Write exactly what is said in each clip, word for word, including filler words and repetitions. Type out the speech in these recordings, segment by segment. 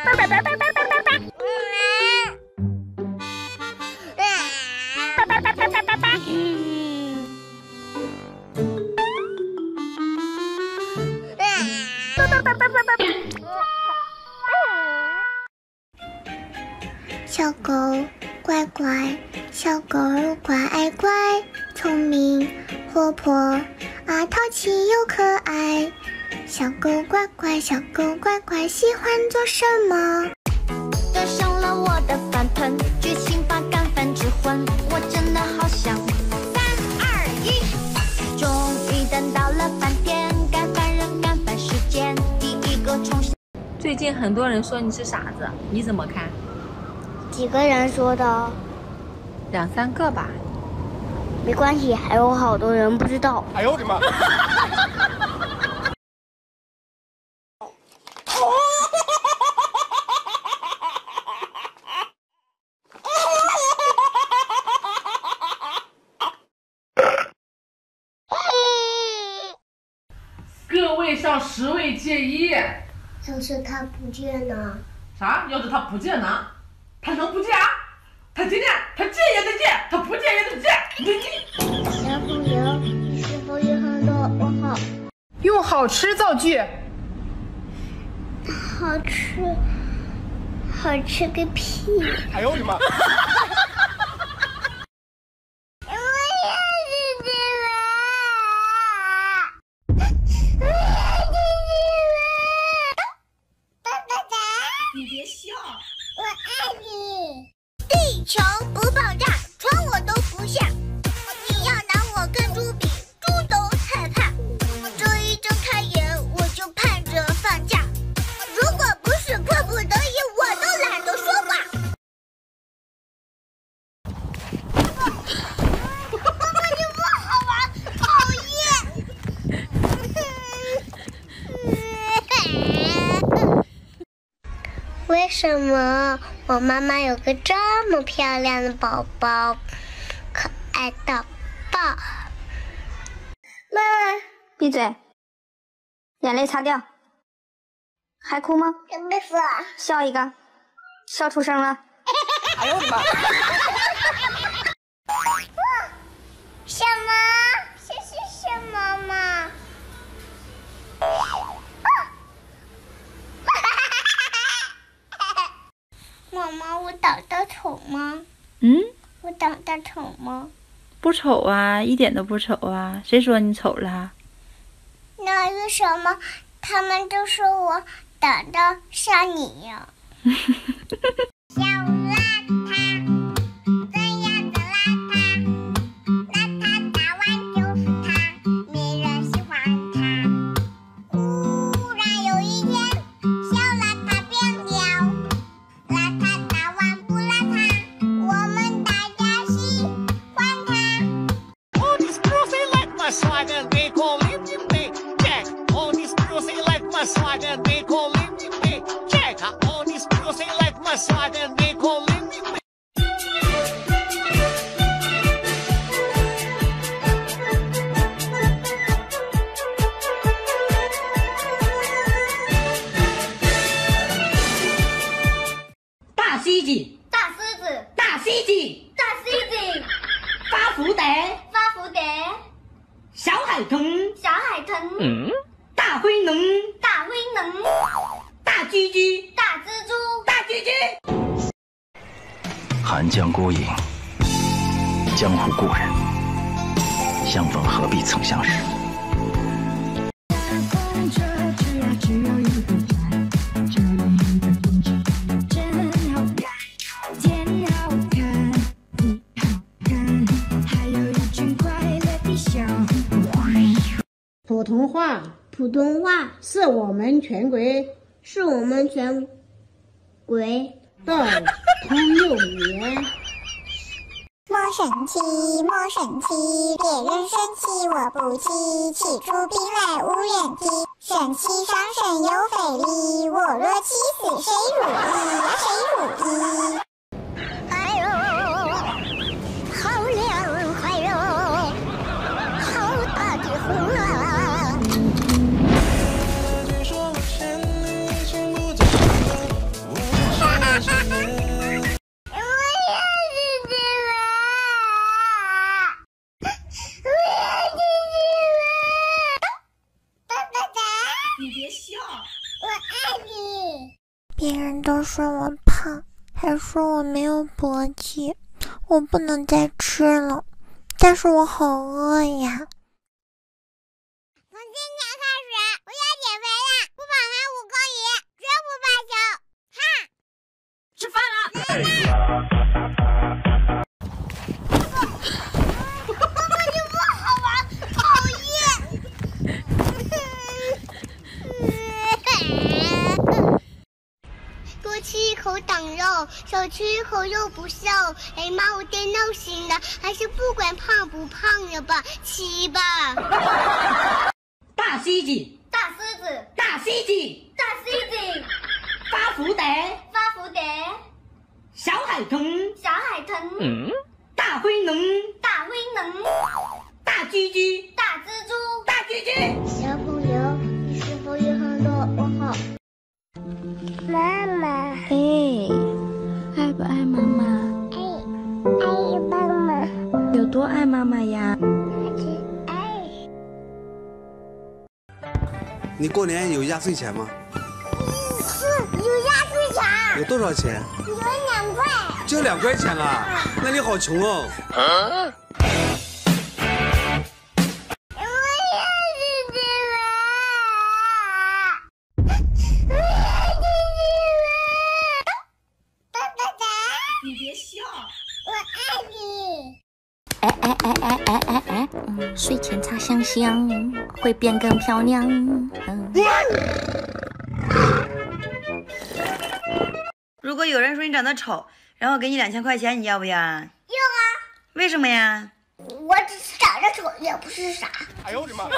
小狗乖乖，小狗乖乖，聪明活泼啊，淘气又可爱。小狗乖乖，小狗乖乖，喜欢做什么？ 坐上了我的饭盆，决心把干饭吃混。我真的好想三二一，终于等到了饭点，干饭人干饭时间，第一个冲向。 最近很多人说你是傻子，你怎么看？ 几个人说的？ 两三个吧。 没关系，还有好多人不知道。 哎呦我的妈！ 各位向十位借一。 要是他不见呢？ 啥？要是他不借呢？他能不借啊？他今天他借也得借，他不借也得借。 小朋友，你是否有很多问号？ 用好吃造句。 好吃，好吃个屁！ 哎呦我的妈！ 你别笑， 我爱你。地球不爆炸，船我都不下。你要拿我跟猪比，猪都害怕。这一睁开眼，我就盼着放假。如果不是迫不得已，我都懒得说话。妈妈，你不好玩，讨厌。为什么我妈妈有个这么漂亮的宝宝，可爱到爆？ 妈妈，闭嘴，眼泪擦掉。还哭吗？ 没死。 笑一个，笑出声了。 哎呦我的妈！ 什么？这是什么吗？妈妈，我长得丑吗？ 嗯， 我长得丑吗？ 不丑啊，一点都不丑啊，谁说你丑了？ 那为什么他们都说我长得像你呀？小邋遢，怎样的邋遢？邋遢大完就是他，没人喜欢他。忽然有一天，小邋遢变了，邋遢大完不邋遢，我们大家喜欢他。 All these girls they like my swag and they call it me Jack. All these girls they like my swag and they call it me Jack. All these girls they like my swag and they call it me. 大西子， 大狮子， 大西子， 大狮子， 发福袋， 发福袋， 小海豚， 小海豚， 嗯，大灰龙， 大灰龙， 大居居， 大蜘蛛， 大居居。 寒江孤影，江湖故人，相逢何必曾相识。 普通话， 普通话是我们全国是我们全国的通用语言。 莫生气，莫生气，别人生气我不气，气出病来无人替，生气伤身又费力，我若气死谁如意呀？谁如意？哎呦，好凉快哟，好大的风啊！ 据说我欠你已经不记得，我我爱你。别人都说我胖，还说我没有勃起，我不能再吃了，但是我好饿呀。从今天开始，我要减肥啦！不跑还五公里，绝不罢休！哈！ 吃饭了。 根本就不好玩，讨厌！多吃一口长肉，少吃一口肉不瘦。哎妈，我电脑型的，还是不管胖不胖了吧，吃吧。 大西子， 大狮子， 大西子， 大狮子， 发福袋， 发福袋， 小海豚， 小海豚， 嗯， 大灰龙， 大灰龙， 大蜘蛛， 大蜘蛛， 大蜘蛛。 小朋友，你是否有很多问号？妈妈， 哎，爱不爱妈妈？ 爱爱妈妈， 有多爱妈妈呀？ 爱。 你过年有压岁钱吗？ 是有压岁钱。 有多少钱？ 有两块。 就两块钱啊？那你好穷哦。啊你别笑， 我爱你。 哎哎哎哎哎哎哎，嗯，睡前擦香香会变更漂亮。嗯。 如果有人说你长得丑，然后给你两千块钱，你要不要？要啊。为什么呀？ 我只是长得丑，也不是傻。 哎呦我的妈！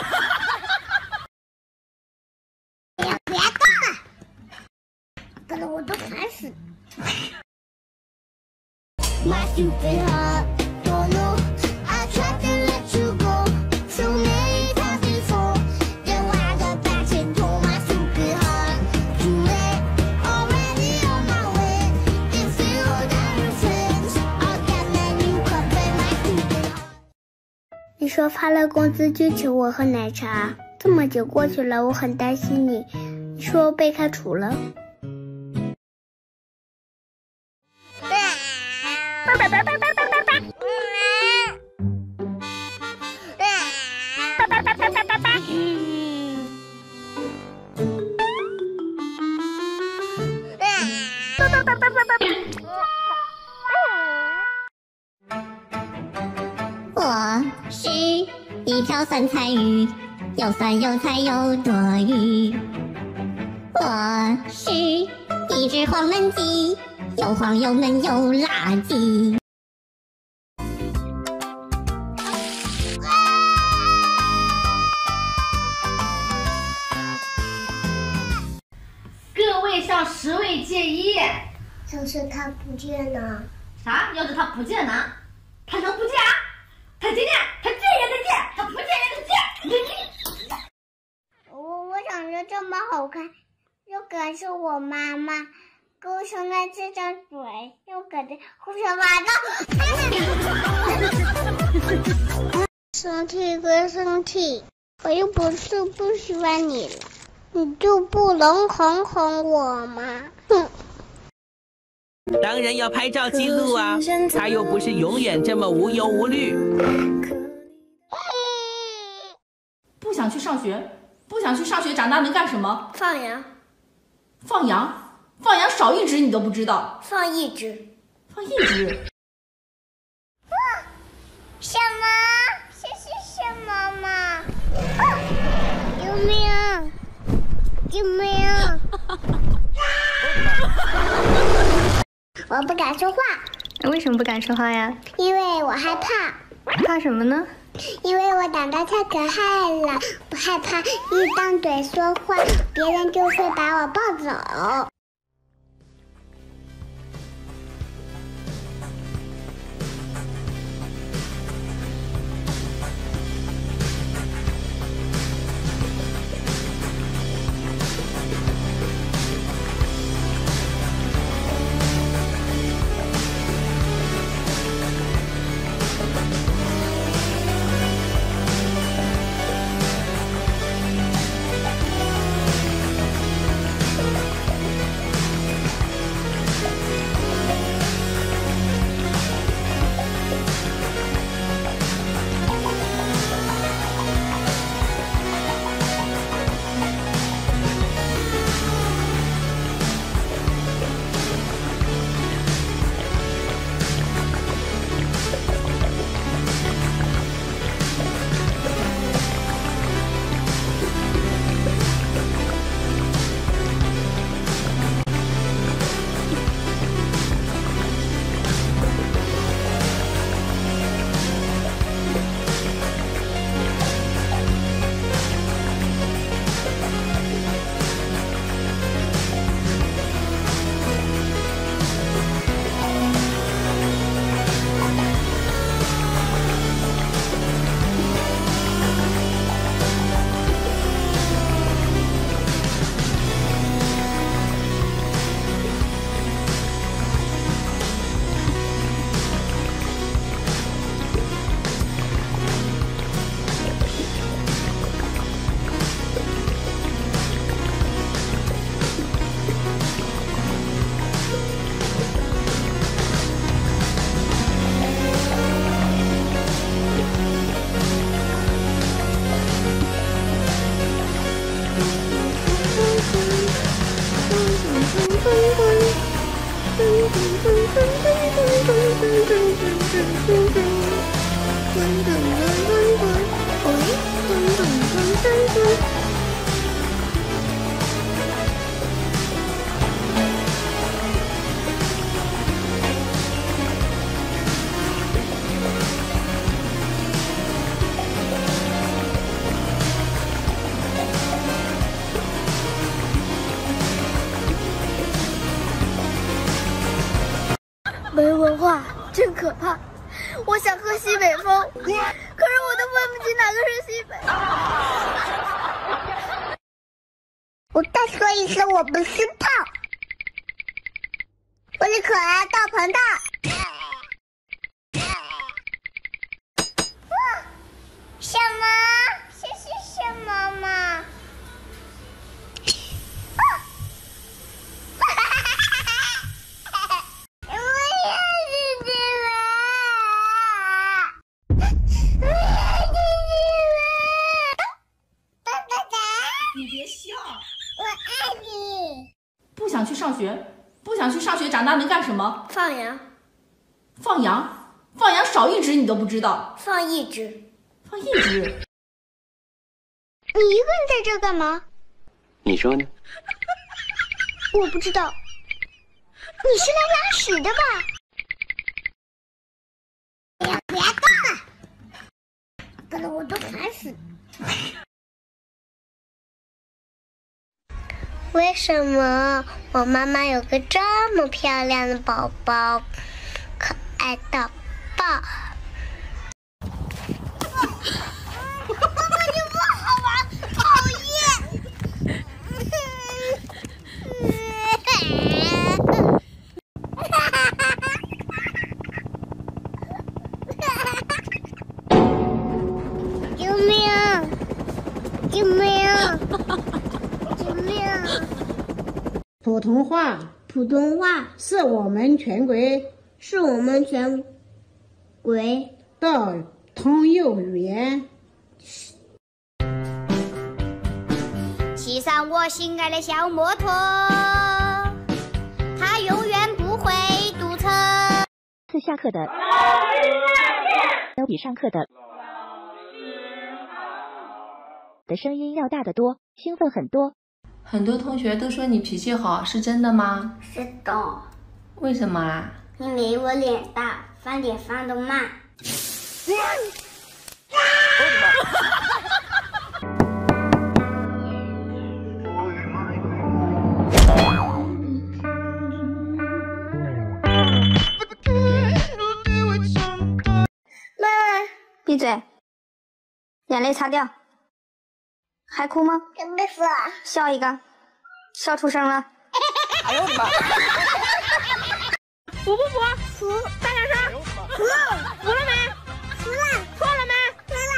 哎呀，别动了，搞得我都烦死了。My stupid heart don't know I tried to let you go so many times before. Then I got back and told my stupid heart too late, already on my way. If you hold down your friends, I'll get my new cup and my stupid heart. 你说发了工资就请我喝奶茶，这么久过去了，我很担心你。你说被开除了。 我是一条酸菜鱼，又酸又菜又多余。我是一只黄焖鸡，又黄又嫩又垃圾。 各位向十位借一。 要是他不见呢？ 啥？要是他不见呢？他能不见啊？他今天他见也得见，他不见也得见。 我我长得这么好看，又可是我妈妈勾成了这张嘴，又可是胡说八道。生气归生气，我又不是不喜欢你了，你就不能哄哄我吗？哼。 当然要拍照记录啊，他又不是永远这么无忧无虑。 不想去上学，不想去上学，长大能干什么？ 放羊。 放羊？放羊少一只你都不知道？ 放一只。 放一只。 什么？这是什么嘛？啊！救命！救命！我不敢说话。 为什么不敢说话呀？ 因为我害怕。 怕什么呢？ 因为我长得太可爱了，我害怕一张嘴说话，别人就会把我抱走。 文化真可怕。我想喝西北风，可是我都分不清哪个是西北。 我再说一次，我不是胖，我是可爱大胖蛋。什么？这是什么嘛？ 你别笑， 我爱你。 不想去上学，不想去上学，长大能干什么？ 放羊。 放羊？放羊少一只你都不知道？ 放一只。 放一只。 你一个人在这干嘛？ 你说呢？ 我不知道。你是来拉屎的吧？哎呀，别动了，搞得我都烦死了。为什么我妈妈有个这么漂亮的宝宝，可爱到爆？根本就不好玩，讨厌！救命！救命！救命！ 普通话， 普通话是我们全国是我们全国的通用语言。 骑上我心爱的小摩托，它永远不会堵车。 次下课的都比上课的的声音要大得多，兴奋很多。 很多同学都说你脾气好，是真的吗？ 是的。 为什么啊？ 因为我脸大，翻脸翻得慢。 妈，闭嘴，眼泪擦掉。还哭吗？ 真的是。 笑一个，笑出声了。 哎呦我的妈！ 服不服？服。大点声。服。服了没？ 服了。 错了没？ 错了。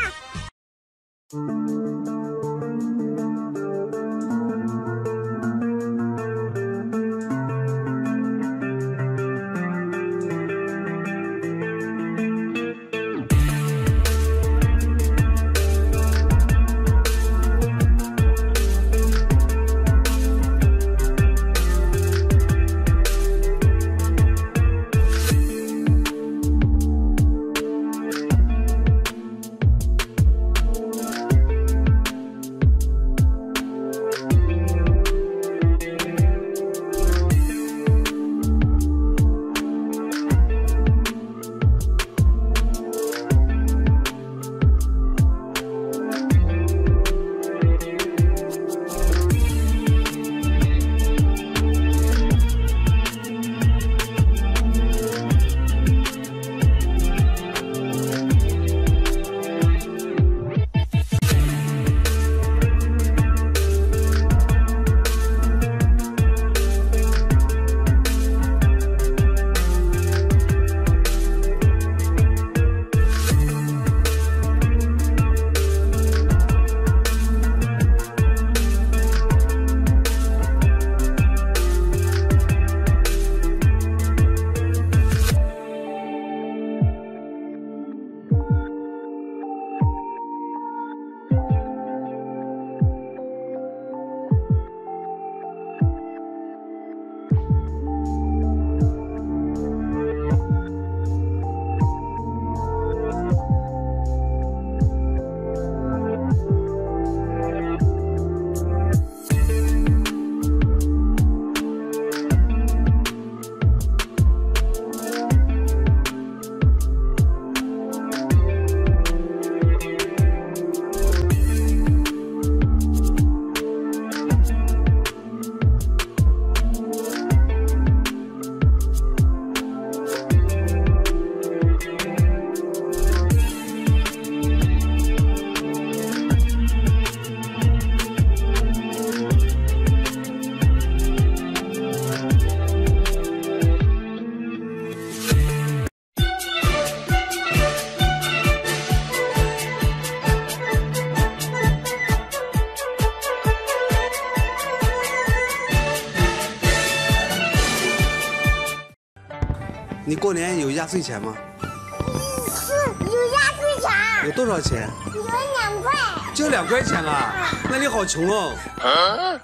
你过年有压岁钱吗？ 是有压岁钱。 有多少钱？ 有两块。 就两块钱啊？那你好穷哦。啊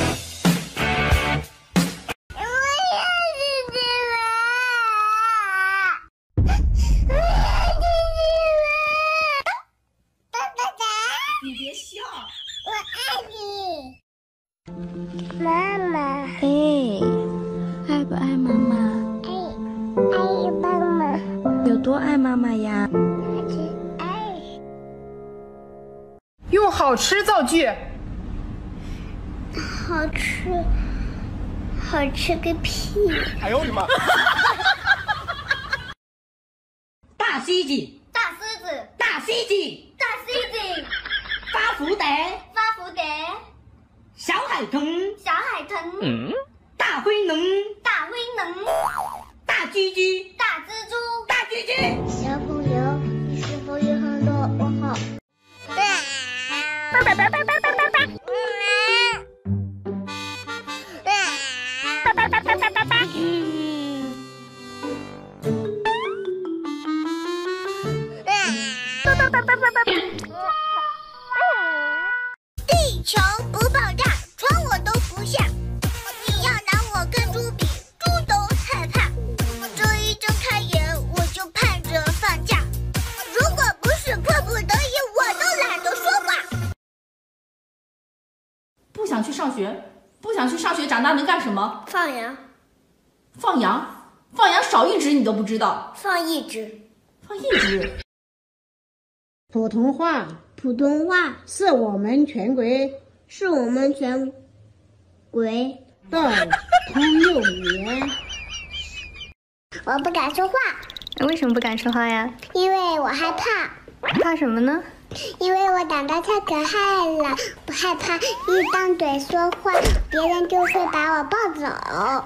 你别笑， 我爱你，妈妈。 哎，爱不爱妈妈？ 爱，爱妈妈。 有多爱妈妈呀？ 爱。 用好吃造句。 好吃，好吃个屁！ 哎呦我的妈！ 大西子， 大狮子， 大西子， 大狮子。 发福袋， 发福袋， 小海豚， 小海豚， 嗯，大灰龙， 大灰龙， 大蜘蛛， 大蜘蛛， 大蜘蛛。 小朋友，你是否有很多问号？地球不爆炸，船我都不下。你要拿我跟猪比，猪都害怕。这一睁开眼，我就盼着放假。如果不是迫不得已，我都懒得说话。 不想去上学，不想去上学，长大能干什么？ 放羊。 放羊？放羊少一只你都不知道？ 放一只。 放一只。 普通话。 普通话是我们全国是我们全国的通用语言。 我不敢说话。 为什么不敢说话呀？ 因为我害怕。 怕什么呢？ 因为我长得太可爱了，我害怕一张嘴说话，别人就会把我抱走。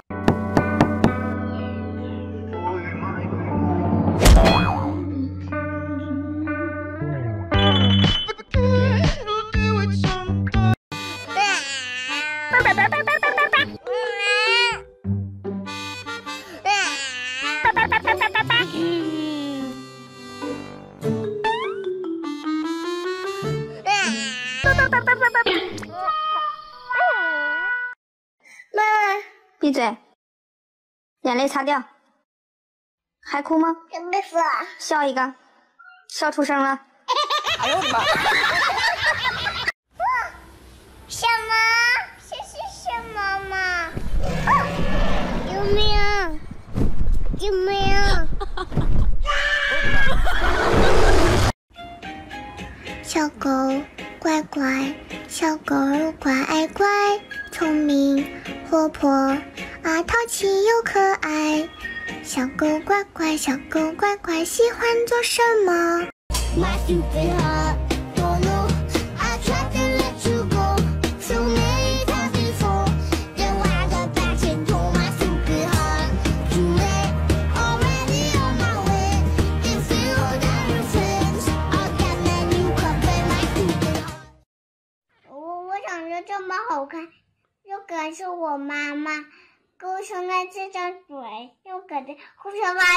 妈妈， 闭嘴！眼泪擦掉。还哭吗？ 没死。 笑一个，笑出声了。 哎呦我的妈！ 什么？这是什么嘛？啊！救命！救命！小狗乖乖，小狗乖乖，聪明活泼啊，淘气又可爱。小狗乖乖，小狗乖乖，喜欢做什么？ My stupid heart don't know. I tried to let you go so many times before. Then when I got back into my stupid heart, too late, already on my way. If you hold out your friends, I'll get that new cup in my stupid heart. 我我长得这么好看，这个是我妈妈。 给我生了这张嘴，又搁这胡说八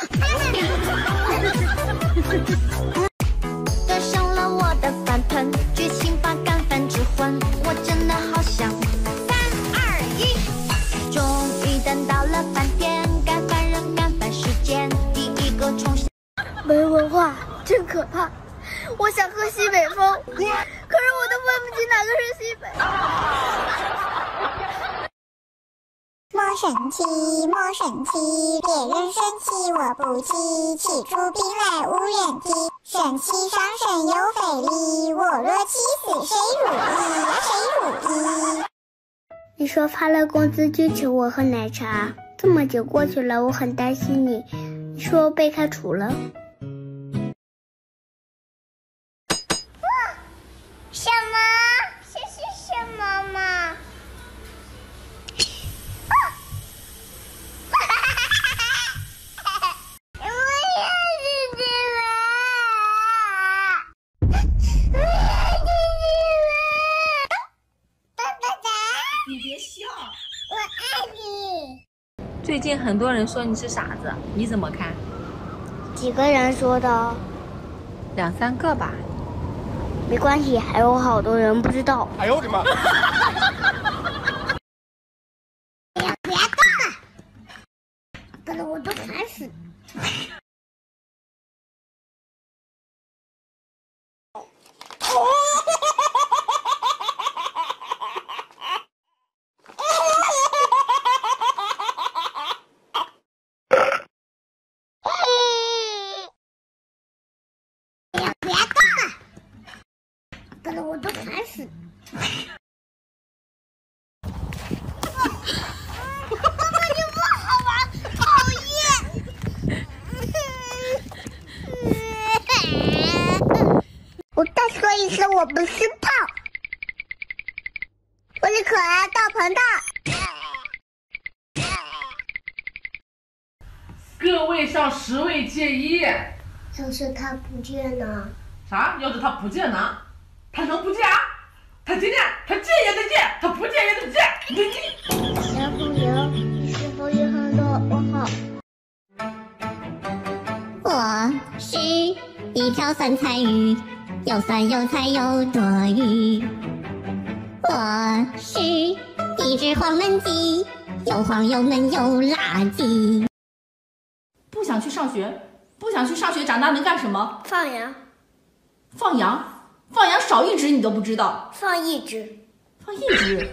道。 得上了我的饭盆，决心把干饭吃完。我真的好想。三二一，终于等到了饭点，干饭人干饭时间，第一个冲向。 没文化真可怕，我想喝西北风，可是我都分不清哪个是西北。莫生气，莫生气，别人生气我不气，气出病来无人替，生气伤身又费力，我若气死谁如意呀？谁如意？你说发了工资就请我喝奶茶，这么久过去了，我很担心你，你说我被开除了。什么？这是什么嘛？ 你别笑， 我爱你。 最近很多人说你是傻子，你怎么看？ 几个人说的？ 两三个吧。 没关系，还有好多人不知道。 哎呦我的妈！ 哎呀，别动了，搞得我都烦死。搞得我都烦死。妈妈，你不好玩，讨厌！我再说一次，我不是胖，我是可爱大胖蛋。 各位向十位借一。 要是他不借呢？ 啥？要是他不借呢？他能不借啊？他今天他借也得借，他不借也得借。 小朋友，你是否有很多问号？ 我是一条酸菜鱼，又酸又菜又多余。我是一只黄焖鸡，又黄又闷又垃圾。 不想去上学，不想去上学，长大能干什么？ 放羊。 放羊？放羊少一只你都不知道？ 放一只。 放一只。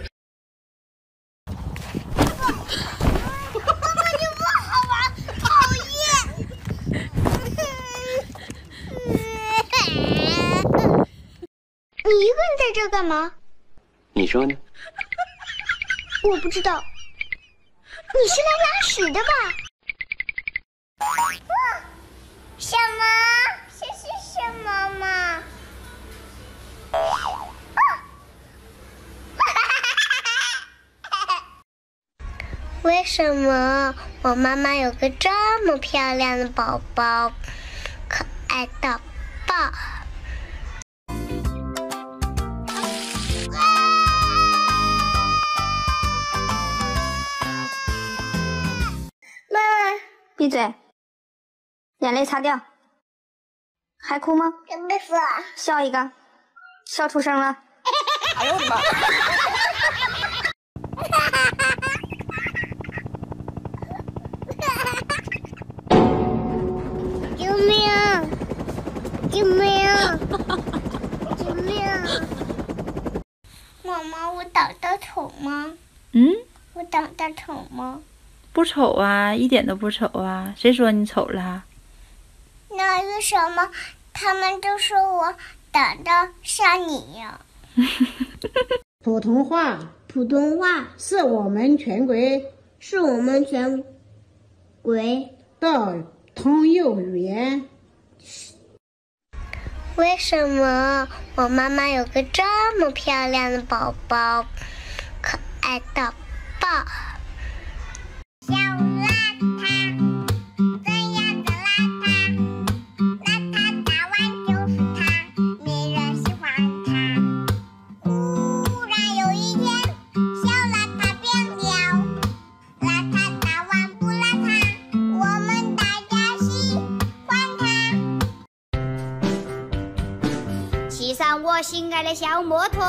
妈妈，你不好玩，讨厌！你一个人在这干嘛？ 你说呢？ 我不知道。你是来拉屎的吧？什么？这是什么嘛？为什么我妈妈有个这么漂亮的宝宝，可爱到爆？ 妈妈，闭嘴，眼泪擦掉。还哭吗？ 真的是。 笑一个，笑出声了。 哎呦我的妈！ 救命！救命！救命！妈妈，我长得丑吗？ 嗯？ 我长得丑吗？ 不丑啊，一点都不丑啊！谁说你丑了？ 那为什么他们都说我长得像你呀？ 普通话， 普通话是我们全国是我们全国的通用语言。 为什么我妈妈有个这么漂亮的宝宝，可爱到爆？小邋遢，怎样的邋遢？邋遢大完就是他，没人喜欢他。忽然有一天，小邋遢变了，邋遢大完不邋遢，我们大家喜欢他。 骑上我心爱的小摩托，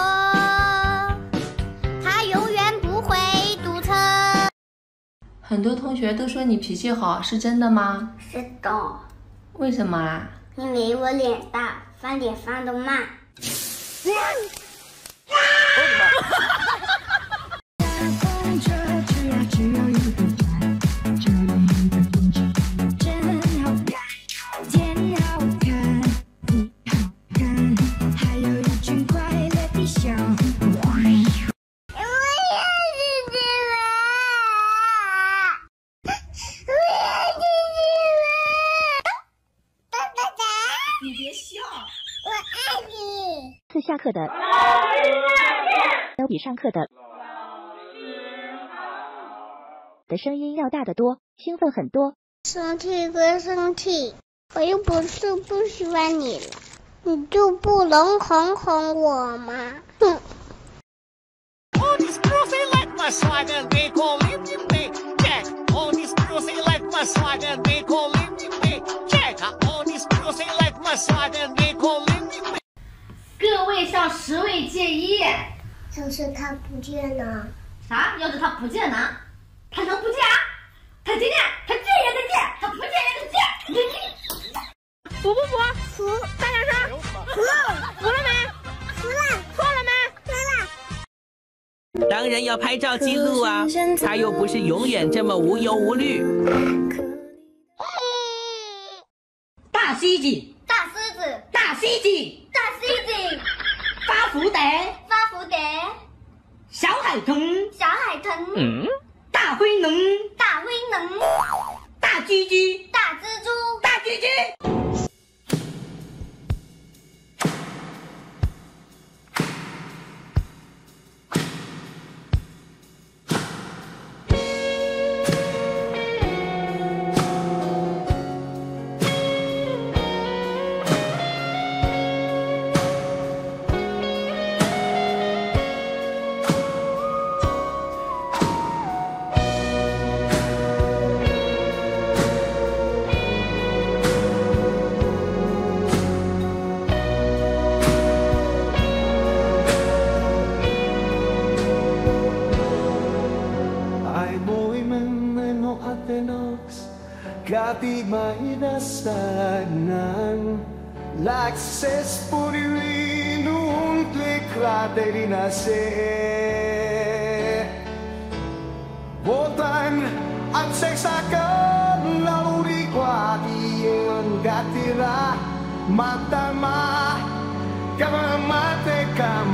它永远不会堵车。 很多同学都说你脾气好，是真的吗？ 是的。 为什么啊？ 因为我脸大，翻脸翻得慢。 你别笑， 我爱你。 次下课的要比上课的的声音要大得多，兴奋很多。 生气归生气，我又不是不喜欢你了，你就不能哄哄我吗？哼。 All these girls they like my swag and they call me Jack. All these 位上十位借一。 要是他不借呢？ 啥？要是他不借呢？他能不借啊？他今天他借也得借，他不借也得借。 服不服？服。大点声。服。服了没？服了。错了没？错了。 当然要拍照记录啊，他又不是永远这么无忧无虑。 大西子， 大狮子， 大西子， 大狮子， 发福袋， 发福袋， 小海豚， 小海豚， 嗯， 大灰龙， 大灰龙， 大蜘蛛， 大蜘蛛， 大蜘蛛。 Kati mainasanan L'access puriwin Untli crateri nase Botan at seksakan Lauri kwati Yang gatira Matama Kamamate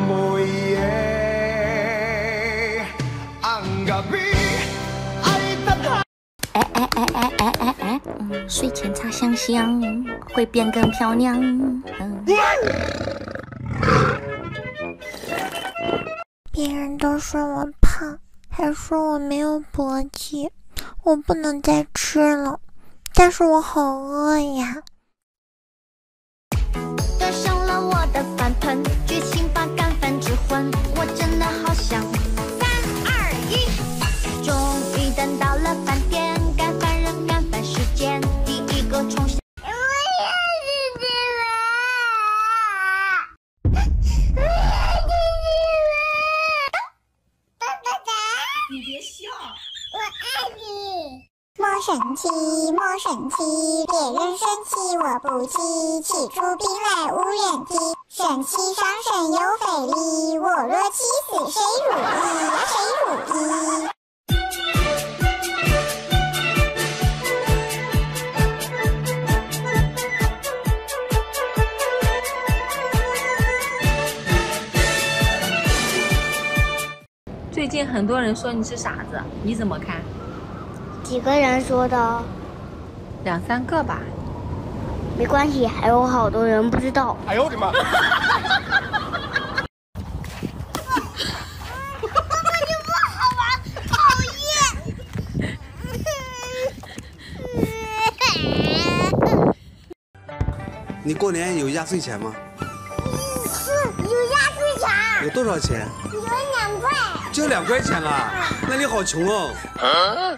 kamoye Ang gabi ay tata 哎哎哎哎哎哎哎，嗯，睡前擦香香会变更漂亮。嗯。 别人都说我胖，还说我没有脖肌，我不能再吃了，但是我好饿呀。 得上了我的饭团，决心把干饭吃完，我真的好想。三二一，终于等到了饭点。第一个冲向。 我要吃鸡蛋！我要吃鸡蛋！爸爸爸！ 你别笑。 我爱你。莫生气，莫生气，别人生气我不气，气出病来无人替，生气伤身又费力，我若气死谁如意呀？谁如意？ 最近很多人说你是傻子，你怎么看？ 几个人说的？ 两三个吧。 没关系，还有好多人不知道。 哎呦我的妈！ 你不好玩，讨厌！ 你过年有压岁钱吗？ 是有压岁钱。 有多少钱？ 有两块。 就两块钱啊？那你好穷哦。 啊、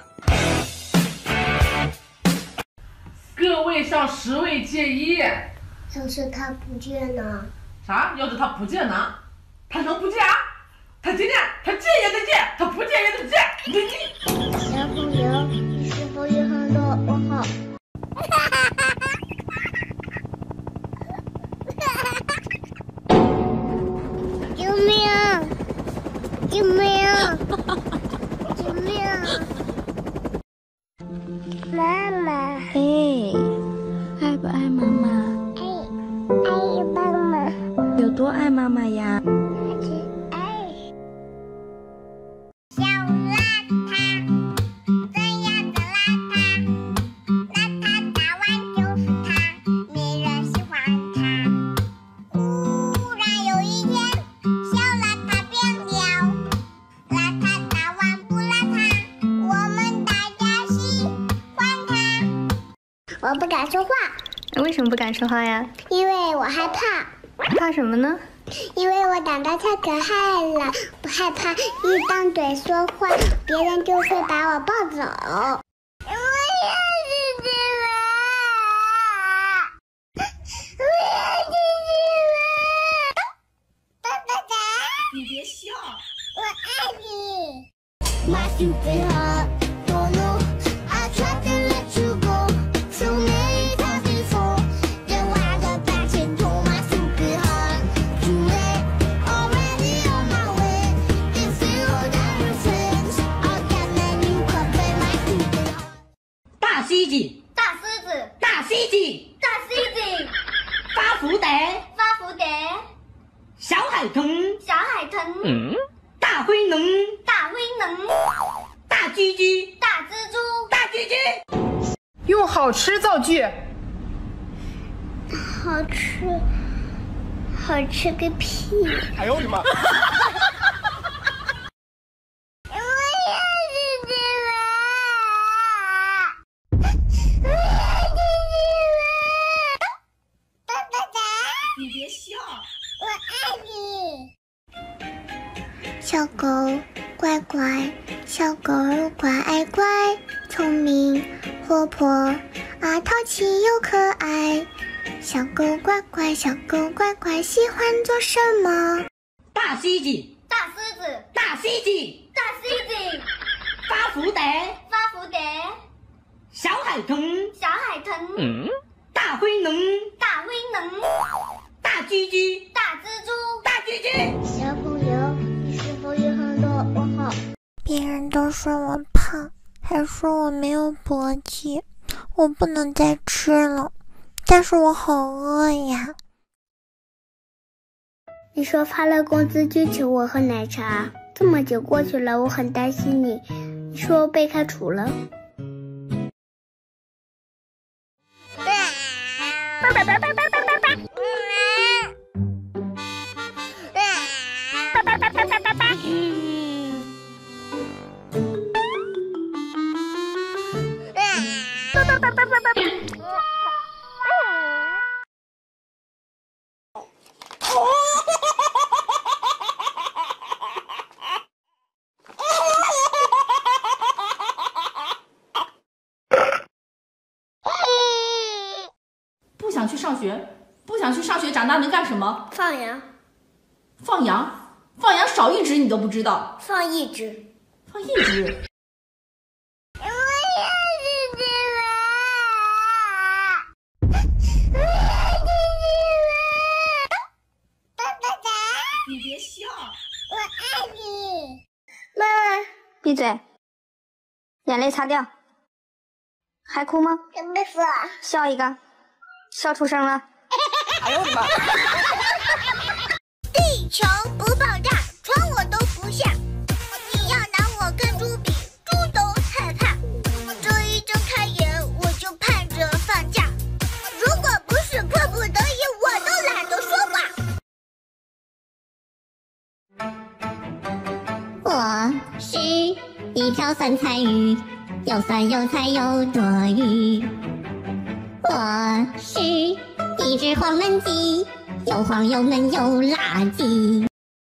各位上十位借一。 要是他不借呢？ 啥？要是他不借呢？他能不借啊？他今天他借也得借，他不借也得借。 小朋友，你是否有很多问号？救命！救命！救命！妈妈， 哎，爱不爱妈妈？ 爱，爱妈妈。 有多爱妈妈呀？ 爱。小邋遢，这样的邋遢，邋遢大完就是他，没人喜欢他。忽然有一天，小邋遢变了，邋遢大完不邋遢，我们大家喜欢他。我不敢说话。 为什么不敢说话呀？ 因为我害怕。 怕什么呢？ 因为我长得太可爱了，我害怕一张嘴说话，别人就会把我抱走。我要吃鸡蛋！我要吃鸡蛋！ stupid heart. Don't know, I tried to let you go so many times before. Then when I got back into my stupid heart, too late, already on my way. If you hold out your friends, I'll get many could play my stupid heart. 大西子， 大狮子， 大西子， 大狮子， 花蝴蝶， 花蝴蝶， 小海豚， 小海豚， 嗯， 大灰龙， 大灰龙， 大居居， 大蜘蛛， 大居居。 用好吃造句。 好吃，好吃个屁！ 哎呦我的妈！ 我要吃这个，我要吃这个。爸爸的， 你别笑， 我爱你。小狗乖乖，小狗乖乖，聪明活泼啊，淘气又可爱。小狗乖乖，小狗乖乖，喜欢做什么？ 大西子， 大狮子， 大西子， 大狮子， 花蝴蝶， 花蝴蝶， 小海豚， 小海豚， 嗯， 大灰龙， 大灰龙， 大居居， 大蜘蛛， 大居居。 小朋友，你是否有很多问号？别人都说我胖，还说我没有脖肌，我不能再吃了。但是我好饿呀！你说发了工资就请我喝奶茶，这么久过去了，我很担心你。你说我被开除了。 不想去上学，不想去上学，长大能干什么？ 放羊。 放羊？放羊少一只你都不知道？ 放一只。 放一只。 我要吃这个。我要吃这个。爸爸的。 你别笑， 我爱你。妈妈， 闭嘴，眼泪擦掉。还哭吗？ 没哭。 笑一个，笑出声了。 哎呦我的妈！ 地球不爆炸，船我都不下。你要拿我跟猪比，猪都害怕。这一睁开眼，我就盼着放假。如果不是迫不得已，我都懒得说话。我是一条酸菜鱼，又酸又菜又多余。我是一只黄焖鸡，又黄又闷又垃圾。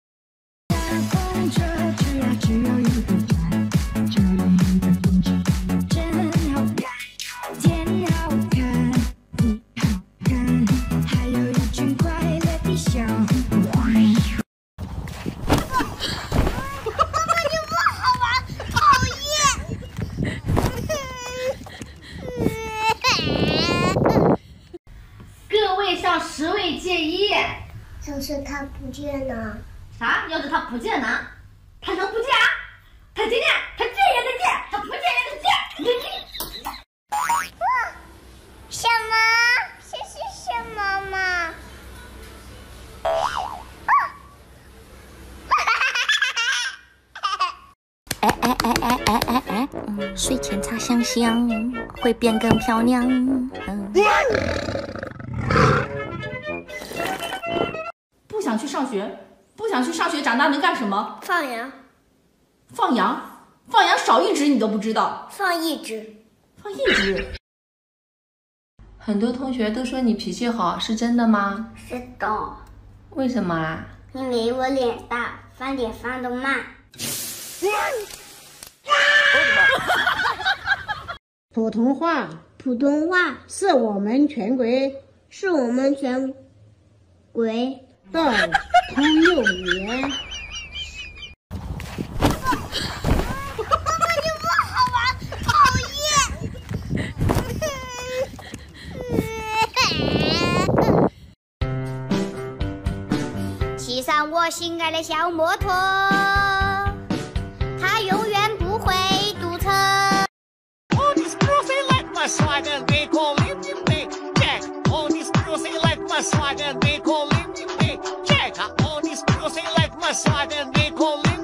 十位建议。 要是他不见呢？ 啥？要是他不见呢？他能不见啊？他今天他见也得见，他不见也得见。 什么？这是什么嘛？ 哎哎哎哎哎哎哎，嗯，睡前擦香香会变更漂亮。嗯。 不想去上学，不想去上学，长大能干什么？ 放羊。 放羊？放羊少一只你都不知道？ 放一只。 放一只。 很多同学都说你脾气好，是真的吗？ 是的。 为什么啊？ 因为我脸大，翻脸翻得慢。 普通话， 普通话是我们全国， 是我们全国的通用语言。 妈妈心爱的小摩托，它永远不会堵车。 All these girls they like my swag and they call it me Jack. All these girls they like my swag and they call it me Jack. All these girls they like my swag and they call it me.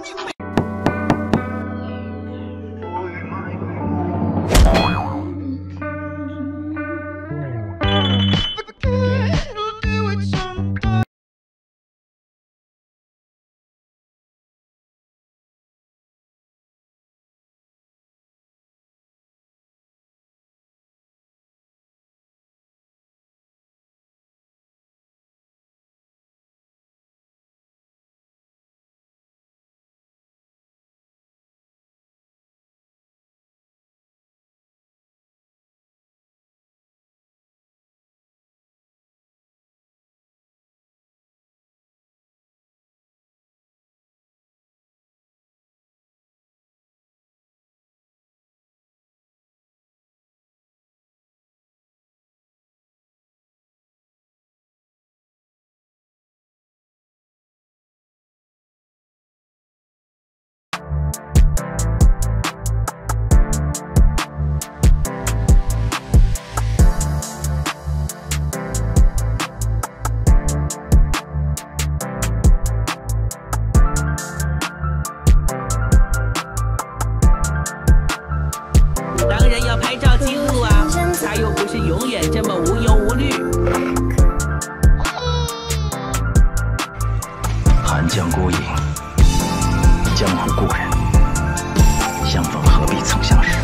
寒江孤影，江湖故人，相逢何必曾相识。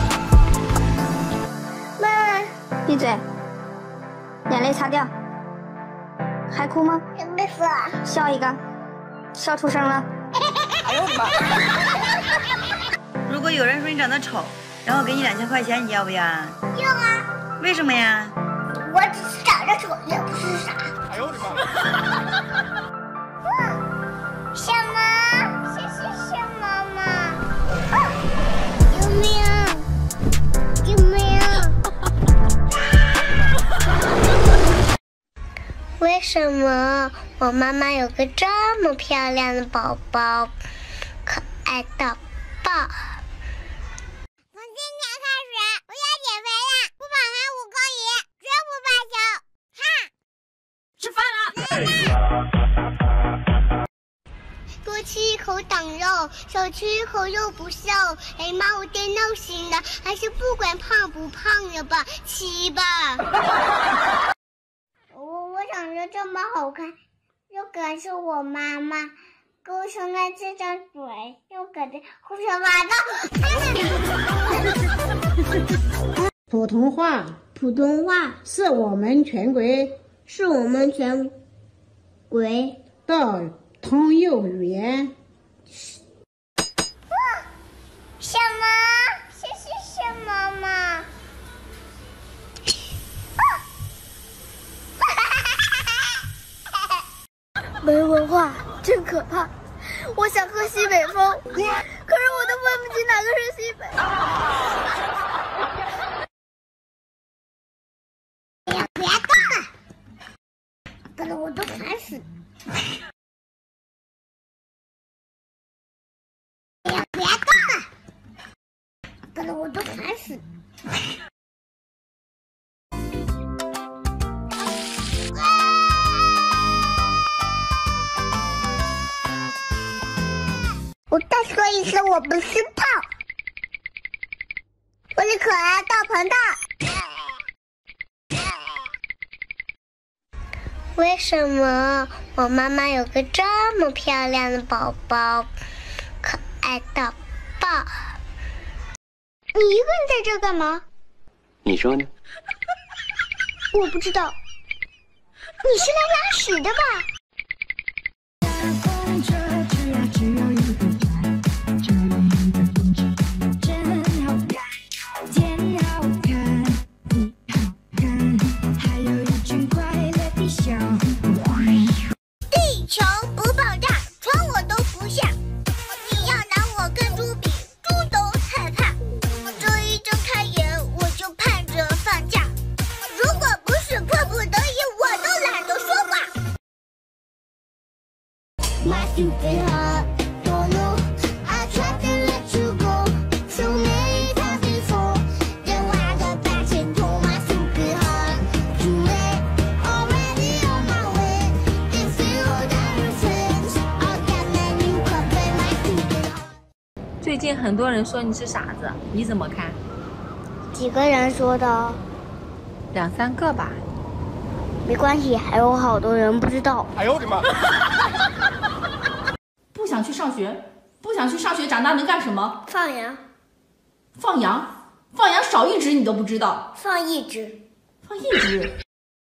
妈，闭嘴，眼泪擦掉。还哭吗？ 没死。 笑一个，笑出声了。 哎呦我的妈！如果有人说你长得丑，然后给你两千块钱，你要不要？ 要啊。 为什么呀？ 我只是长得丑，也不是傻。 哎呦我的妈！ 什么？这是什么嘛？救命！救命！为什么我妈妈有个这么漂亮的宝宝，可爱到爆？从今天开始，我要减肥了，不跑还五公里，绝不罢休！哈！吃饭了！多吃一口长肉，少吃一口肉不瘦。哎妈，我电脑型的，还是不管胖不胖的吧，吃吧。我我长得这么好看，又可是我妈妈给我生了这张嘴，又可是胡说八道。 普通话， 普通话是我们全国是我们全国的通用语言。 什么？这是什么嘛？ 没文化真可怕！我想喝西北风，可是我都分不清哪个是西北。 哎呀，别动了！搞得我都烦死了。哎呀，别动了！搞得我都烦死了。我再说一次，我不是胖，我是可爱大胖蛋。为什么我妈妈有个这么漂亮的宝宝，可爱到爆？你一个人在这干嘛？ 你说呢？ 我不知道。你是来拉屎的吧？ stupid heart. Oh no, I tried to let you go so many times before. Then I got back and told my stupid heart too late, already on my way. If you hold down your friends, I'll get my new cup and my stupid heart. 最近很多人说你是傻子，你怎么看？ 几个人说的？ 两三个吧。 没关系，还有好多人不知道。 哎呦我的妈！ 不想去上学，不想去上学，长大能干什么？ 放羊。 放羊？放羊少一只你都不知道？ 放一只。 放一只。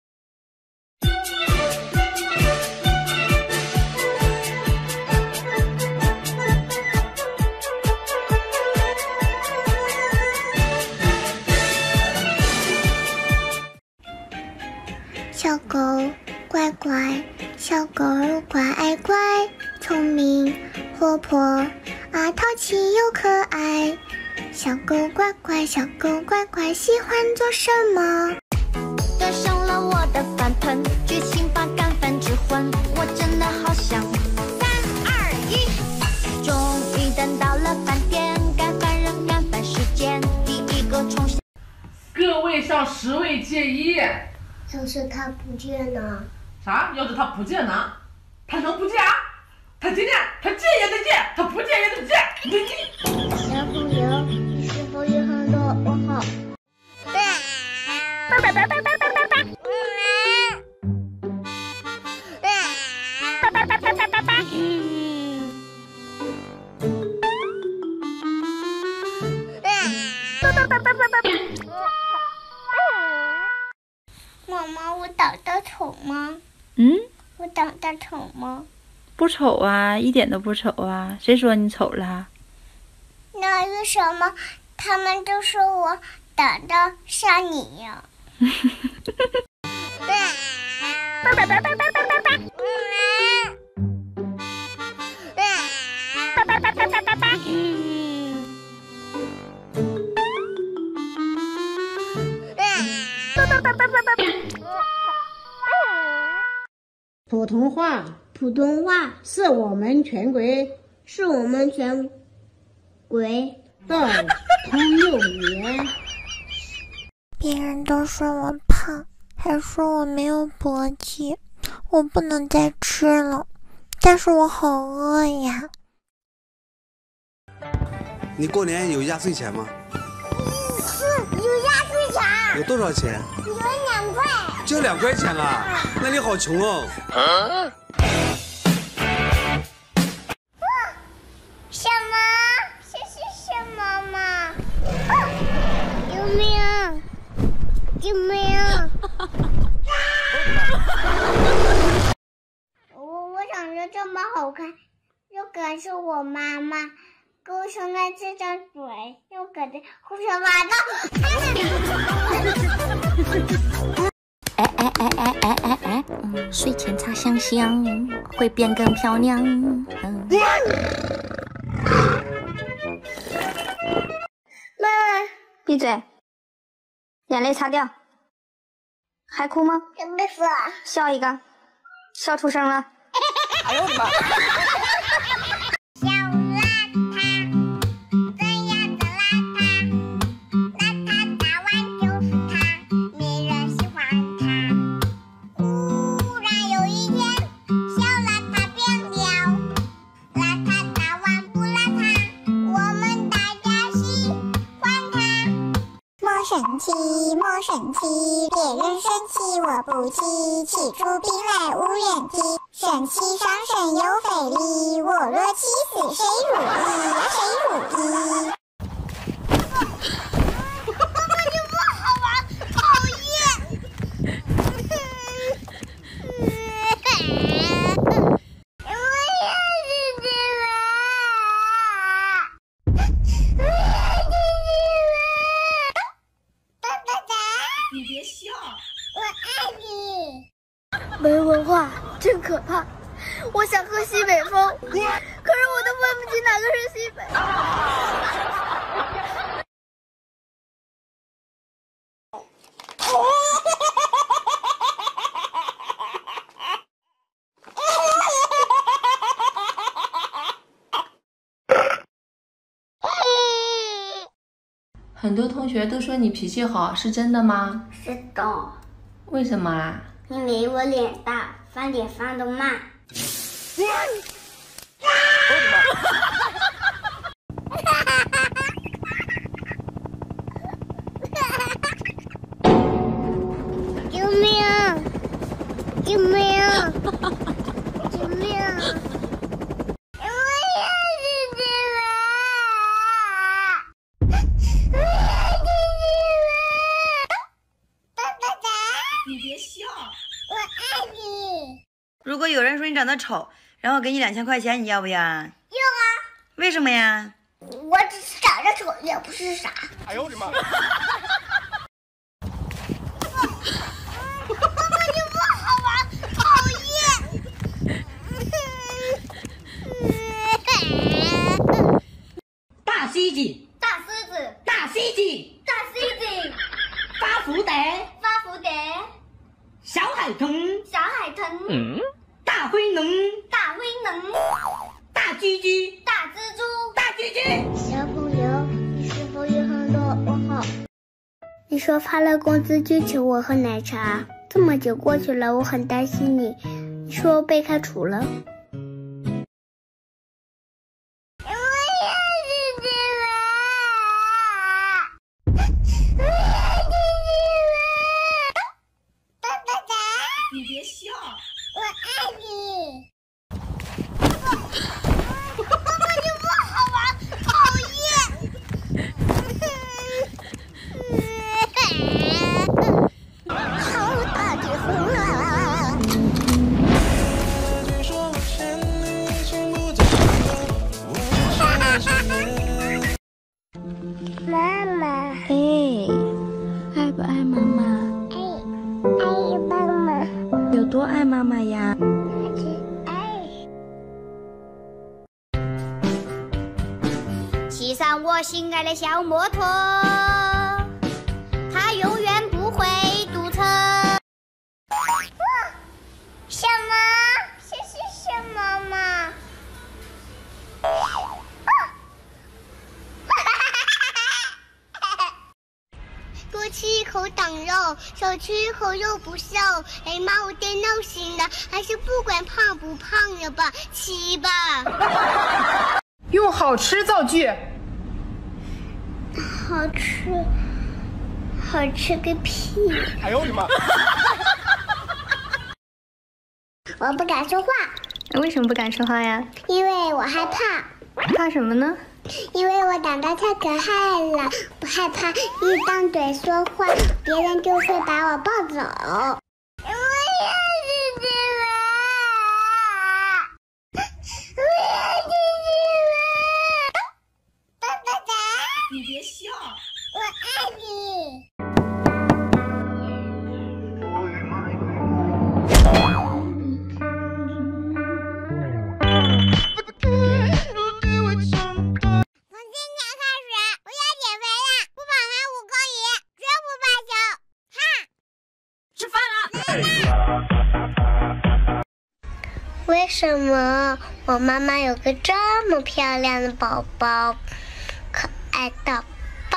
小狗乖乖，小狗乖乖，聪明活泼啊，淘气又可爱。小狗乖乖，小狗乖乖，喜欢做什么？ 端上了我的饭盆，决心把干饭吃完。我真的好想。三二一，终于等到了饭点，干饭人干饭时间，第一个冲向。 各位向十位借一。 要是他不见呢？ 啥？要是他不见呢？他能不见啊？他今天他见也得见，他不见也得见。 小朋友，你是否有很多问号？爸爸爸爸爸爸爸爸。爸爸爸爸爸爸爸。爸爸爸爸爸爸。妈妈，我长得丑吗？ 嗯？ 我长得丑吗？ 不丑啊，一点都不丑啊！谁说你丑了？ 那为什么他们都说我长得像你呀？爸爸爸爸爸爸爸爸。爸爸爸爸爸爸爸。 普通话， 普通话是我们全国是我们全国的通用语言。 别人都说我胖，还说我没有勃起，我不能再吃了，但是我好饿呀。 你过年有压岁钱吗？ 是有压岁钱。 有多少钱？ 有两块。 就两块钱啊？那你好穷哦。啊？ 什么？这是什么嘛？救命！救命！我我长得这么好看，又可是我妈妈给我生了这张嘴，又可是胡说八道。 哎哎哎哎哎哎哎，嗯，睡前擦香香，会变更漂亮。嗯。 妈，闭嘴，眼泪擦掉。还哭吗？ 没死。 笑一个，笑出声了。 哎呦我的妈！ 小邋遢，怎样的邋遢？邋遢大完就是他，没人喜欢他。忽然有一天，小邋遢变了，邋遢大完不邋遢，我们大家喜欢他。莫生气，莫生气，别人生气我不气，气出病来无人替。生气伤身又费力，我若气死谁如意？谁如意？根本就不好玩，讨厌！我要去你们！我要去你们！爸爸爸， 你别笑， 我爱你。 没文化真可怕，我想喝西北风，可是我都分不清哪个是西北。 很多同学都说你脾气好，是真的吗？ 是的。 为什么啊？ 因为我脸大，翻脸翻得慢。救命！救命！救命！ 你别笑， 我爱你。 如果有人说你长得丑，然后给你两千块钱，你要不要？要啊。为什么呀？ 我只是长得丑，也不是傻。 哎呦我的妈！ 大西子， 大狮子， 大西子， 大狮子， 发福袋， 发福袋， 小海豚， 小海豚， 嗯，大灰龙， 大灰龙， 大蜘蛛， 大蜘蛛， 大蜘蛛。 小朋友，你是否有很多问号？你说发了工资就请我喝奶茶，这么久过去了，我很担心你。你说我被开除了。 你别笑， 我爱你。我们就不好玩，讨厌。好大的风啊！妈妈， 嘿，爱不爱妈妈？ 爱，爱妈妈。 有多爱妈妈呀？ 骑上我心爱的小摩托，它永远不会堵车。 什么？这是什么吗？多吃一口长肉，少吃一口肉不瘦。哎妈，我电脑型的，还是不管胖不胖了吧，吃吧。 用好吃造句。 好吃，好吃个屁！ 哎呦我的妈！ 我不敢说话。 为什么不敢说话呀？ 因为我害怕。 怕什么呢？ 因为我长得太可爱了，我害怕一张嘴说话，别人就会把我抱走。我要是这个，我要是这个，爸爸爸， 你别笑， 我爱你。为什么我妈妈有个这么漂亮的宝宝，可爱到爆？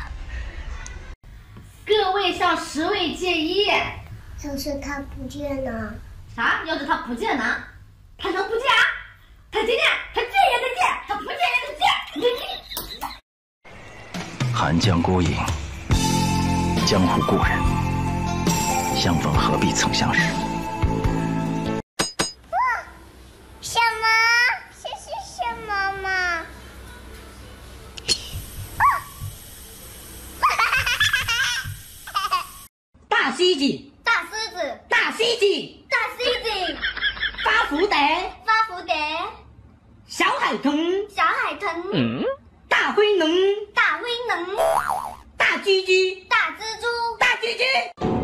各位向十位借一。 要是他不见呢？ 啥？要是他不见呢？他能不见啊？他今天他见也得见，他不见也得见。 寒江孤影，江湖故人，相逢何必曾相识。 什么？这是什么吗？ 大西子， 大狮子， 大西子， 大狮子， 发福袋， 发福袋， 小海豚， 小海豚， 嗯，大灰龙， 大灰龙， 大蜘蛛， 大蜘蛛， 大蜘蛛。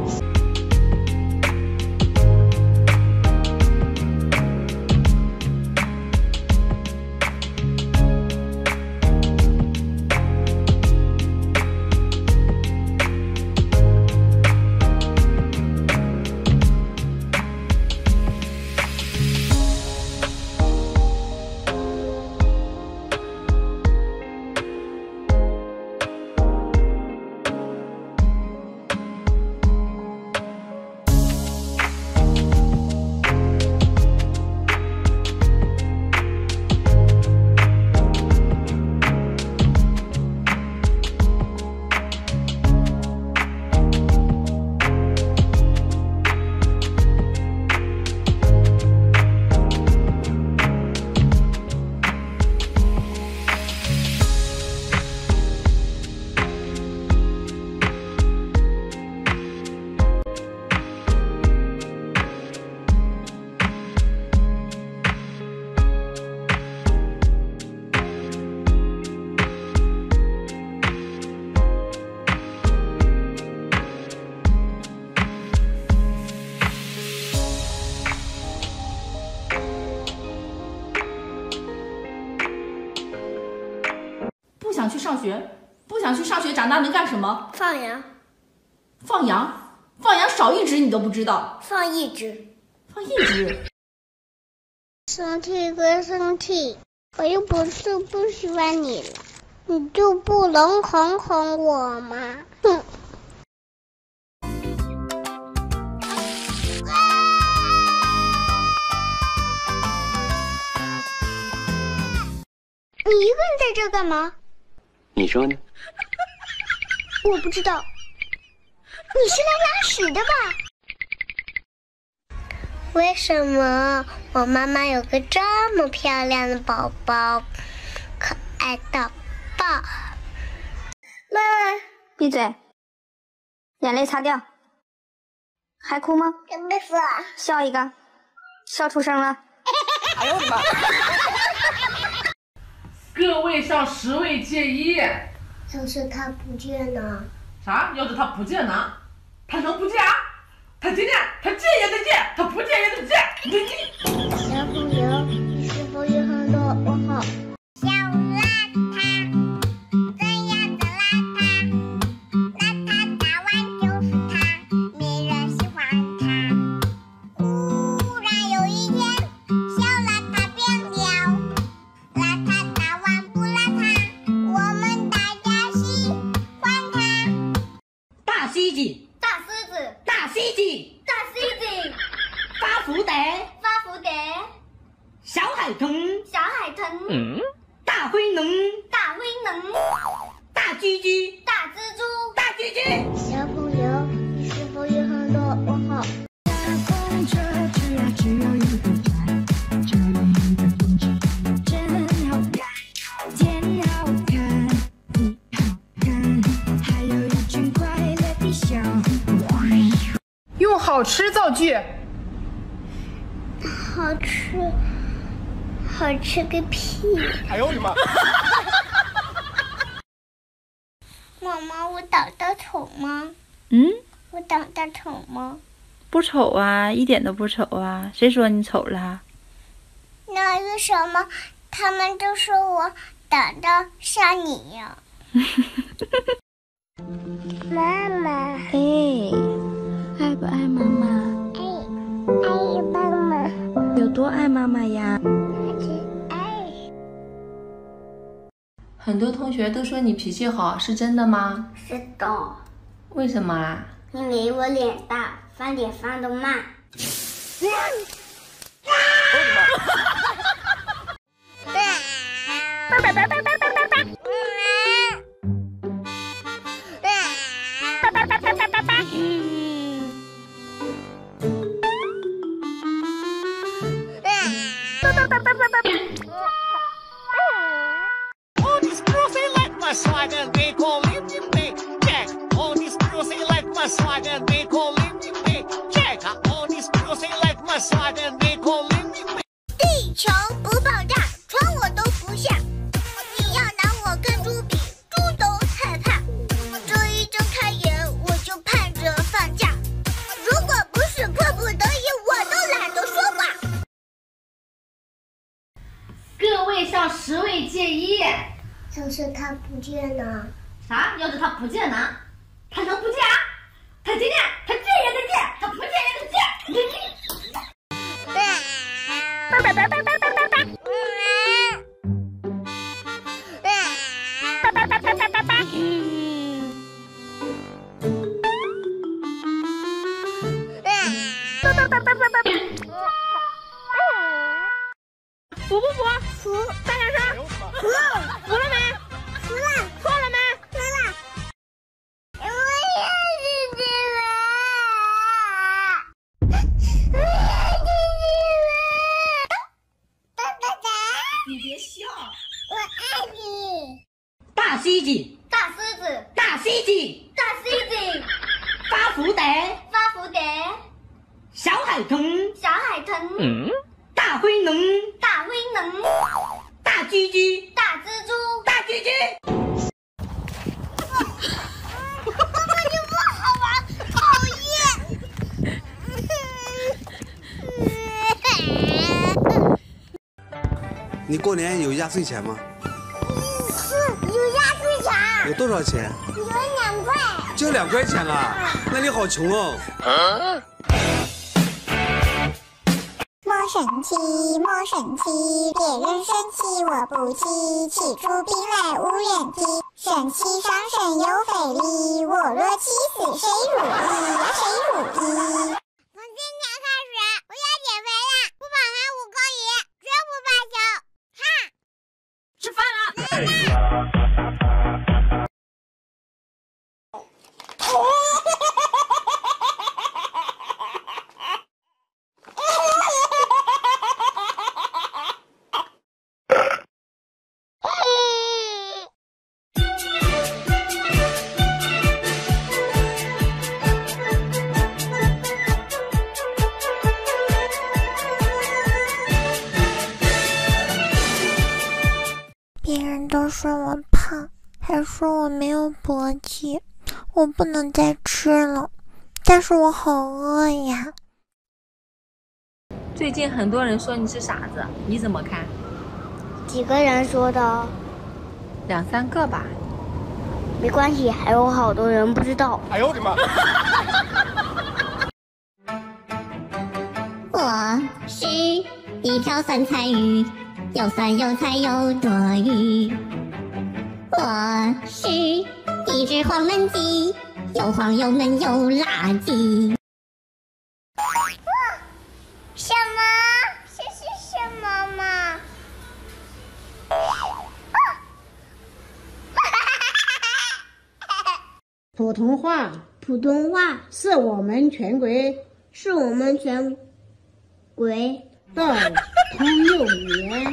上学，不想去上学，长大能干什么？ 放羊。 放羊？放羊少一只你都不知道？ 放一只。 放一只。 生气归生气，我又不是不喜欢你了，你就不能哄哄我吗？哼。你一个人在这干嘛？ 你说呢？ 我不知道。你是来拉屎的吧？为什么我妈妈有个这么漂亮的宝宝，可爱到爆？ 妈妈，闭嘴！眼泪擦掉。还哭吗？ 没死。 笑一个，笑出声了。 哎呦我的妈！ 各位向十位借一。 要是他不见呢？ 啥？要是他不见呢？他能不见啊？他今天他见也得见，他不见也得见。 小朋友，你是否有很多问号？小邋遢，怎样的邋遢？邋遢大完就是他，没人喜欢他。忽然有一天，小邋遢变了，邋遢大完不邋遢，我们大家喜欢他。 大西子， 大狮子， 大西子， 大狮子， 发福袋， 发福袋， 小海豚， 小海豚， 嗯， 大灰龙， 大灰龙， 大居居， 大蜘蛛， 大居居。 小朋友，你是否有很多问号？ 公车只要只有一个站，这里的风景真好看，天好看，你好看，还有一群快乐的小伙伴。 用好吃造句。 好吃，好吃个屁！ 哎呦我的妈！ 妈妈，我长得丑吗？ 嗯？ 我长得丑吗？ 不丑啊，一点都不丑啊！谁说你丑了？ 那为什么他们都说我长得像你呀？妈妈。 哎，爱不爱妈妈？ 爱，爱妈妈。 有多爱妈妈呀？ 爱。 很多同学都说你脾气好，是真的吗？ 是的。 为什么啊？ 因为我脸大，翻脸翻得慢。 All these girls they like my swag and they call me me Jack. All these girls they like my swag and they call me me Jack. All these girls they like my swag and they call me me. 地球不爆炸，船我都不下。你要拿我跟猪比，猪都害怕。这一睁开眼，我就盼着放假。如果不是迫不得已，我都懒得说话。 各位向十位借一。 要是他不见呢？ 啥？要是他不见呢？他能不见啊？他今天他见也得见，他不见也得见。 补不补？补。大点声。补。补了没？ 补了。 错了没？ 错了。我要去这个。我要去这个。爸爸爸。 你别笑。 我爱你。 大西子， 大狮子， 大西子， 大狮子， 发福袋， 发福袋， 小海豚， 小海豚， 嗯， 大灰龙， 大灰龙， 大居居， 大蜘蛛， 大居居。 妈妈，你不好玩，讨厌。 你过年有压岁钱吗？ 是有压岁钱。 有多少钱？ 有两块。 就两块钱啊？那你好穷哦。啊莫生气，莫生气，别人生气我不气，气出病来无人替，生气伤身又费力，我若气死谁如意呀？谁如意？从今天开始，我要减肥了，不跑完五公里，绝不罢休。哈， 吃饭了。 别人都说我胖，还说我没有勃起，我不能再吃了，但是我好饿呀。 最近很多人说你是傻子，你怎么看？ 几个人说的？ 两三个吧。 没关系，还有好多人不知道。 哎呦我的妈！ 我是一条酸菜鱼，又酸又菜又多余。我是一只黄焖鸡，又黄又嫩又垃圾。 什么？这是什么吗？ 普通话， 普通话是我们全国是我们全国的通用语言。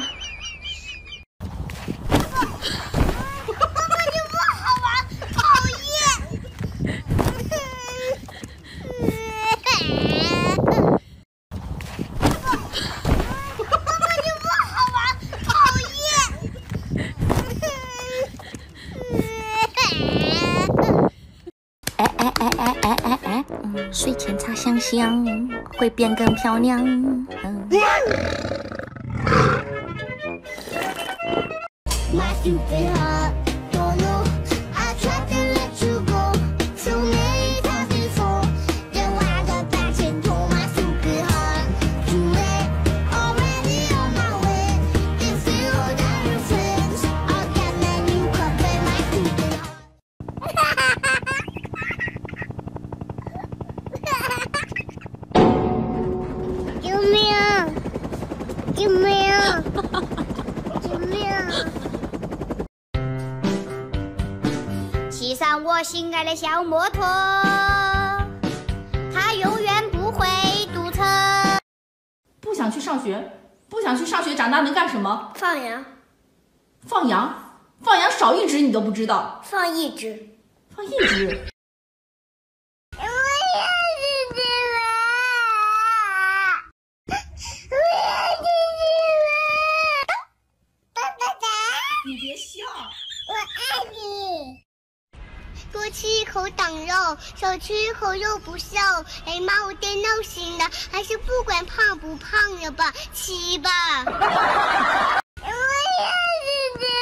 睡前擦香香，会变更漂亮。嗯。 救命！救命！ 骑上我心爱的小摩托，它永远不会堵车。 不想去上学，不想去上学，长大能干什么？ 放羊。 放羊？放羊少一只你都不知道？ 放一只。 放一只。 你别笑，我爱你。多吃一口挡肉，少吃一口肉不瘦。哎妈，我电脑型的，还是不管胖不胖了吧，吃吧。我要吃这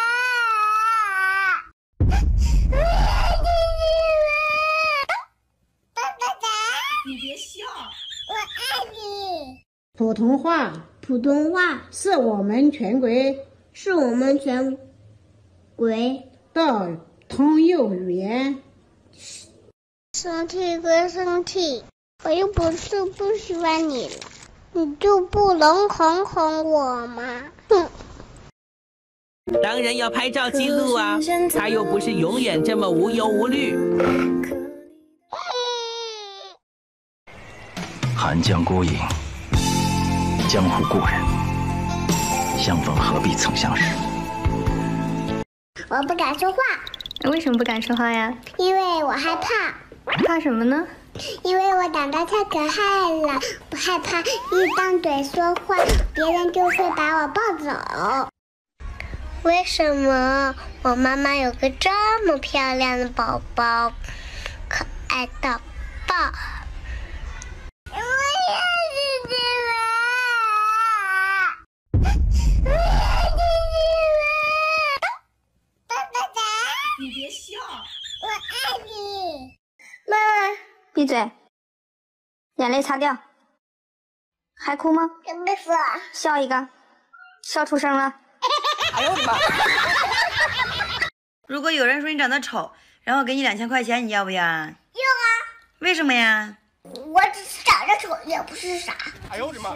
个。我要吃这个。爸爸爸， 你别笑， 我爱你。 普通话， 普通话是我们全国是我们全国的通用语言。 身体归身体，我又不是不喜欢你了，你就不能哄哄我吗？哼！ 当然要拍照记录啊，他又不是永远这么无忧无虑。 寒江孤影，江湖故人，相逢何必曾相识。 我不敢说话。 为什么不敢说话呀？ 因为我害怕。 怕什么呢？ 因为我长得太可爱了，我害怕一张嘴说话，别人就会把我抱走。为什么我妈妈有个这么漂亮的宝宝，可爱到爆？我要是这个。我要是这个。爸爸爸， 你别闭嘴，眼泪擦掉。还哭吗？ 没死。 笑一个，笑出声了。 哎呦我的妈！如果有人说你长得丑，然后给你两千块钱，你要不要？要啊。为什么呀？ 我只是长得丑，也不是傻。 哎呦我的妈！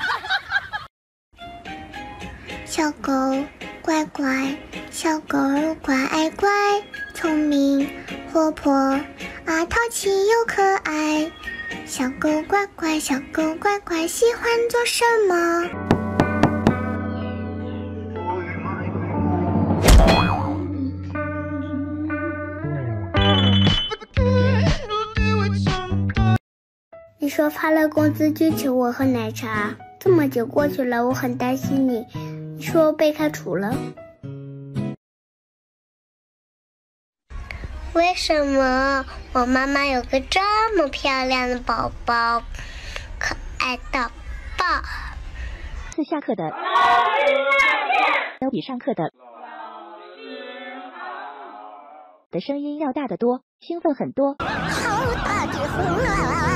小狗乖乖，小狗乖乖，聪明活泼啊，淘气又可爱。小狗乖乖，小狗乖乖，喜欢做什么？你说发了工资就请我喝奶茶，这么久过去了，我很担心你。你说我被开除了，为什么我妈妈有个这么漂亮的宝宝，可爱到爆？ 次下课的都比上课的的声音要大得多，兴奋很多。 好大的风啊！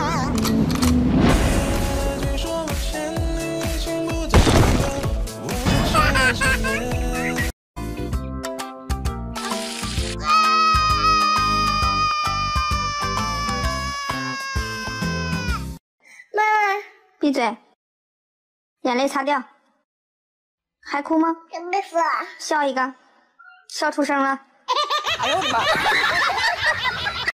妈妈， 闭嘴，眼泪擦掉。还哭吗？ 没死。 笑一个，笑出声了。 哎呦我的妈！